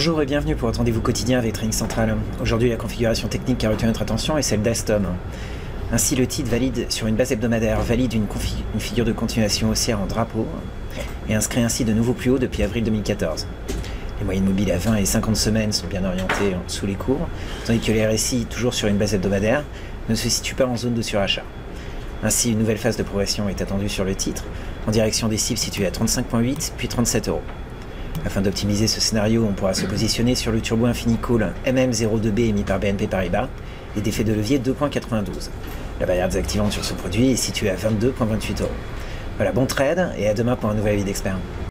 Bonjour et bienvenue pour votre rendez-vous quotidien avec Trading Central. Aujourd'hui, la configuration technique qui a retenu notre attention est celle d'Alstom. Ainsi, le titre valide sur une base hebdomadaire valide une figure de continuation haussière en drapeau et inscrit ainsi de nouveaux plus hauts depuis avril 2014. Les moyennes mobiles à 20 et 50 semaines sont bien orientées sous les cours, tandis que les RSI, toujours sur une base hebdomadaire, ne se situent pas en zone de surachat. Ainsi, une nouvelle phase de progression est attendue sur le titre, en direction des cibles situées à 35,8 puis 37 €. Afin d'optimiser ce scénario, on pourra se positionner sur le Turbo Infini Call MM02B émis par BNP Paribas et d'effet de levier 2,92. La barrière désactivante sur ce produit est située à 22,28 €. Voilà, bon trade et à demain pour un nouvel avis d'expert.